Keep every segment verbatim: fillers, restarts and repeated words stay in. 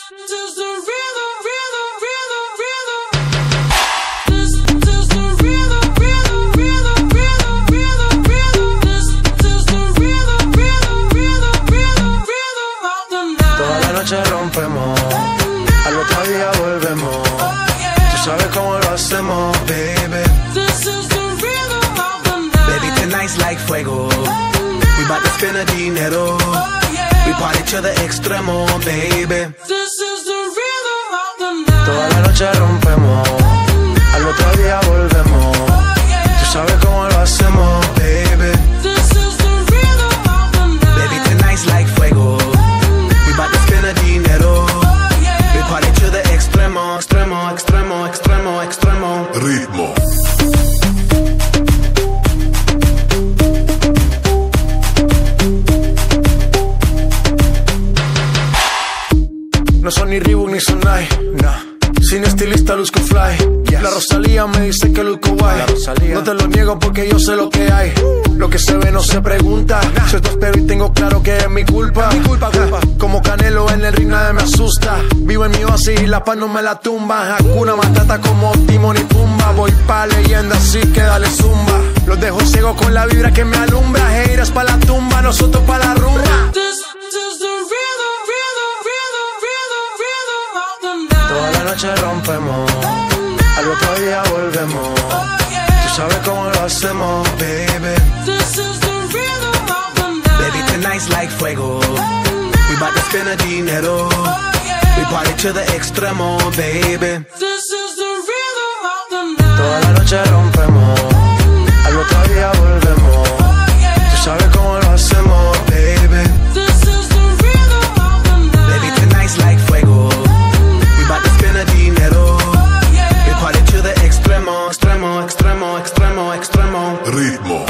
is the rhythm, rhythm, rhythm, rhythm. This is the rhythm, rhythm, rhythm, rhythm, rhythm, rhythm. This is the rhythm, rhythm, rhythm, rhythm, rhythm of the night. Toda la noche rompemos, al otro día volvemos. Tú sabes cómo lo hacemos, baby. This is the rhythm of the night. Baby, tonight's like fuego. We bout to spend the dinero. We party to the extremo, baby. This is the rhythm of the night. Toda la noche rompemos, al otro día volvemos. Tú sabes cómo lo hacemos, baby. This is the rhythm of the night. Baby, tonight's like fuego. We bout to spend the dinero. We party to the extremo, extremo, extremo, extremo, extremo. Ritmo. No son ni Reebok ni Sonai, nah. Sin estilista luzco fly, yes. La Rosalía me dice que luzco guay. No te lo niego porque yo sé lo que hay. Lo que se ve no se pregunta, nah. Si esto espero y tengo claro que es mi culpa, es mi culpa, culpa. Como Canelo en el ring nadie me asusta. Vivo en mi oasis y la paz no me la tumba. Hakuna Matata como Timón y Pumba. Voy pa' leyenda así que dale zumba. Los dejo ciego con la vibra que me alumbra. Heiras pa' la tumba, nosotros pa' la rumba. This is the rhythm, rhythm, rhythm, rhythm, rhythm of the night. Toda la noche rompemos, al otro día volvemos. Tú sabes cómo lo hacemos, baby. This is the rhythm of the night. Baby, tonight's like fuego. We bout to spend the dinero. We party to the extremo, baby. This is the rhythm of the night. Toda la noche rompemos, al otro día volvemos. Tú sabes cómo lo hacemos, baby. This is the rhythm of the night. Baby, tonight's like fuego. We bout to spend the dinero. We party to the extremo, extremo, extremo, extremo, extremo. Ritmo.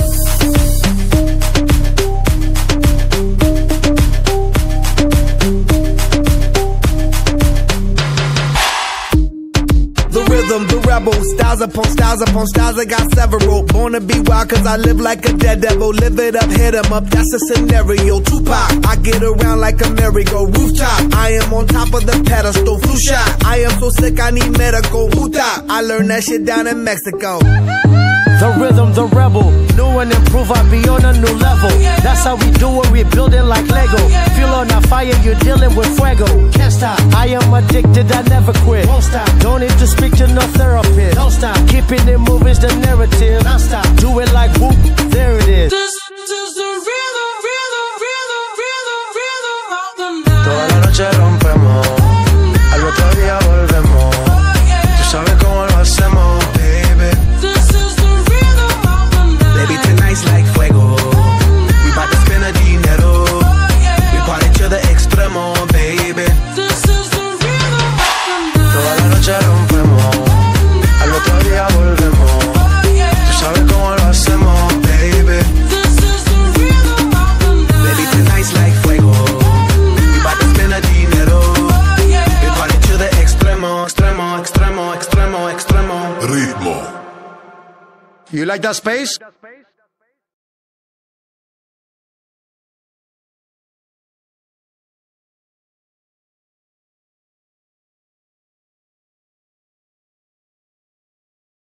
The rebel, styles upon styles upon styles, I got several. Born to be wild cause I live like a dead devil. Live it up, hit 'em up, that's a scenario. Tupac, I get around like a merry-go rooftop. I am on top of the pedestal, flu shot. I am so sick I need medical. Huta, I learned that shit down in Mexico. The rhythm, the rebel, new and improve, I be on a new level. That's how we do it, we build it like Lego. Feel on a fire, you're dealing with fuego. Can't stop, I am addicted, I never quit. Won't stop, don't need to speak to no therapist. Don't stop, keeping it moving's the narrative. Don't stop, do it like whoop, there it is. This is the rhythm, rhythm, rhythm, rhythm, rhythm of the night. Toda la noche rompemos, al otro día volvemos. Tú sabes cómo lo hacemos, baby. This is the rhythm of the night. Baby, tonight's like fuego. We bout to spend the dinero. We party to the extremo, baby. This is the rhythm of the night. Toda la noche rompemos, al otro día volvemos. Tú sabes cómo lo hacemos, baby. This is the rhythm of the night. Baby, tonight's like fuego. We bout to spend the dinero. We party to the extremo, extremo, extremo, extremo, extremo. Ritmo. You like that space?